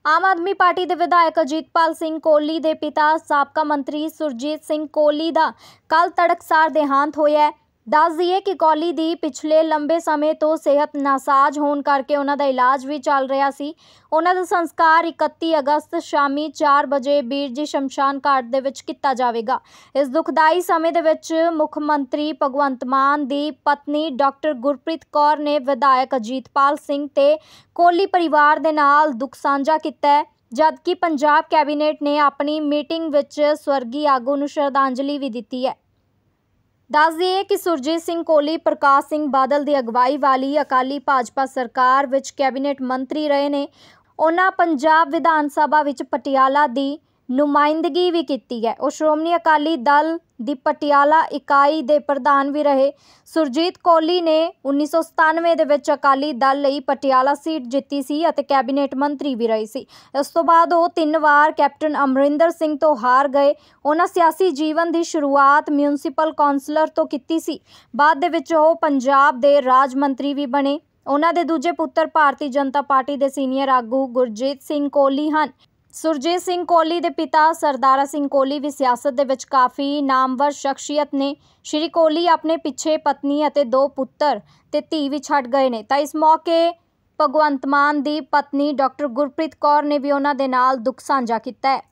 Aam Aadmi party ਦੇ ਵਿਧਾਇਕ ਅਜੀਤਪਾਲ ਸਿੰਘ ਕੋਹਲੀ ਦੇ ਪਿਤਾ ਸਾਬਕਾ ਮੰਤਰੀ ਸੁਰਜੀਤ ਸਿੰਘ ਕੋਹਲੀ ਦਾ ਕੱਲ ਤੜਕਸਾਰ ਦੇਹਾਂਤ ਹੋਇਆ ਹੈ। ਦੱਸ ਦਈਏ ਕਿ ਕੋਹਲੀ ਦੀ ਪਿਛਲੇ ਲੰਬੇ ਸਮੇਂ ਤੋਂ ਸਿਹਤ ਨਾਸਾਜ਼ ਹੋਣ ਕਰਕੇ ਉਹਨਾਂ ਦਾ ਇਲਾਜ ਵੀ ਚੱਲ ਰਿਹਾ ਸੀ। ਉਹਨਾਂ ਦਾ ਸੰਸਕਾਰ 31 ਅਗਸਤ ਸ਼ਾਮੀ 4 ਵਜੇ ਬੀਰਜੀ ਸ਼ਮਸ਼ਾਨ ਘਾਟ ਦੇ ਵਿੱਚ ਕੀਤਾ ਜਾਵੇਗਾ। ਇਸ ਦੁਖਦਾਈ ਸਮੇਂ ਦੇ ਵਿੱਚ ਮੁੱਖ ਮੰਤਰੀ ਭਗਵੰਤ ਮਾਨ ਦੀ ਪਤਨੀ ਡਾਕਟਰ ਗੁਰਪ੍ਰੀਤ ਕੌਰ ਨੇ ਵਿਧਾਇਕ ਅਜੀਤਪਾਲ ਸਿੰਘ ਤੇ ਕੋਹਲੀ ਪਰਿਵਾਰ ਦੇ ਨਾਲ ਦੁੱਖ ਸਾਂਝਾ ਕੀਤਾ ਹੈ, ਜਦਕਿ ਪੰਜਾਬ ਕੈਬਨਿਟ ਨੇ ਆਪਣੀ ਮੀਟਿੰਗ ਵਿੱਚ ਸਵਰਗੀ ਆਗੂ ਨੂੰ ਸ਼ਰਧਾਂਜਲੀ ਵੀ ਦਿੱਤੀ ਹੈ। ਦੱਸ ਦਈਏ ਕਿ ਸੁਰਜੀਤ ਸਿੰਘ ਕੋਹਲੀ ਪ੍ਰਕਾਸ਼ ਸਿੰਘ ਬਾਦਲ ਦੀ ਅਗਵਾਈ ਵਾਲੀ ਅਕਾਲੀ ਭਾਜਪਾ ਸਰਕਾਰ ਵਿੱਚ ਕੈਬਨਿਟ ਮੰਤਰੀ ਰਹੇ ਨੇ। ਉਹਨਾਂ ਪੰਜਾਬ ਵਿਧਾਨ ਸਭਾ ਵਿੱਚ ਪਟਿਆਲਾ ਦੀ ਨੁਮਾਇੰਦਗੀ ਵੀ ਕੀਤੀ ਹੈ। ਉਹ ਸ਼੍ਰੋਮਣੀ ਅਕਾਲੀ ਦਲ ਦੀ ਪਟਿਆਲਾ ਇਕਾਈ ਦੇ ਪ੍ਰਧਾਨ ਵੀ ਰਹੇ। ਸੁਰਜੀਤ ਕੋਹਲੀ ਨੇ 1997 ਦੇ ਵਿੱਚ ਅਕਾਲੀ ਦਲ ਲਈ ਪਟਿਆਲਾ ਸੀਟ ਜਿੱਤੀ ਸੀ ਅਤੇ ਕੈਬਨਿਟ ਮੰਤਰੀ ਵੀ ਰਹੇ ਸੀ। ਇਸ ਤੋਂ ਬਾਅਦ ਉਹ 3 ਵਾਰ ਕੈਪਟਨ ਅਮਰਿੰਦਰ ਸਿੰਘ ਤੋਂ ਹਾਰ ਗਏ। ਉਹਨਾਂ ਸਿਆਸੀ ਜੀਵਨ ਦੀ ਸ਼ੁਰੂਆਤ ਮਿਊਨਿਸਪਲ ਕੌਂਸਲਰ ਤੋਂ ਕੀਤੀ ਸੀ। ਬਾਅਦ ਦੇ ਵਿੱਚ ਉਹ ਪੰਜਾਬ ਦੇ ਰਾਜ ਮੰਤਰੀ ਵੀ ਬਣੇ। ਉਹਨਾਂ ਦੇ ਦੂਜੇ ਪੁੱਤਰ ਭਾਰਤੀ ਜਨਤਾ ਪਾਰਟੀ ਦੇ ਸੀਨੀਅਰ ਆਗੂ ਗੁਰਜੀਤ ਸਿੰਘ ਕੋਹਲੀ ਹਨ। ਸੁਰਜੀਤ ਸਿੰਘ ਕੋਹਲੀ ਦੇ ਪਿਤਾ ਸਰਦਾਰਾ ਸਿੰਘ ਕੋਹਲੀ ਵੀ ਸਿਆਸਤ ਦੇ ਵਿੱਚ ਕਾਫੀ ਨਾਮਵਰ ਸ਼ਖਸੀਅਤ ਨੇ। ਸ਼੍ਰੀ ਕੋਹਲੀ ਆਪਣੇ ਪਿੱਛੇ ਪਤਨੀ ਅਤੇ 2 ਪੁੱਤਰ ਤੇ ਧੀ ਵੀ ਛੱਡ ਗਏ ਨੇ। ਤਾਂ ਇਸ ਮੌਕੇ ਭਗਵੰਤ ਮਾਨ ਦੀ ਪਤਨੀ ਡਾਕਟਰ ਗੁਰਪ੍ਰੀਤ ਕੌਰ ਨੇ ਵੀ ਉਹਨਾਂ ਦੇ ਨਾਲ ਦੁੱਖ ਸਾਂਝਾ ਕੀਤਾ ਹੈ।